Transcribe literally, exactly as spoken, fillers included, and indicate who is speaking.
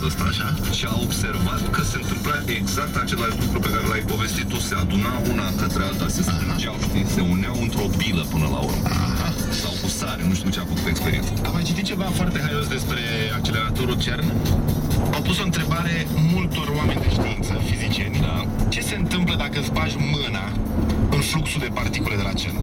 Speaker 1: episodul ăsta, așa? Și a observat că se întâmpla exact același lucru pe care l-ai povestit tu. Se aduna una către alta, se strângeau, știi? Se uneau într-o bilă până la urmă. Aha. Sau cu sare, nu știu ce a făcut experiența.
Speaker 2: Am mai citit ceva foarte haios despre acceleratorul CERN. Au pus o întrebare multor oameni